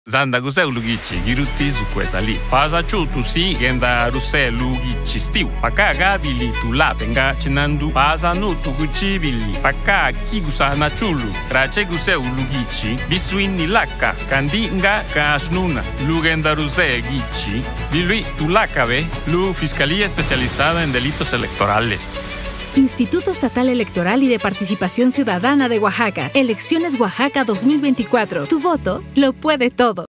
Zanda guse lugichi giruti zukwesali. Pasa chutu si genda ruse lugichi stiu. Paka gabili tu lapenga chinandu. Pasa no tu guchibili. Paka kigusa na chulu. Rache guse lugichi. Bisuini laka. Kandinga kasnuna. Lugenda ruse gichi. Bilui tu lakabe. Lu Fiscalía Especializada en Delitos Electorales. Instituto Estatal Electoral y de Participación Ciudadana de Oaxaca. Elecciones Oaxaca 2024. Tu voto lo puede todo.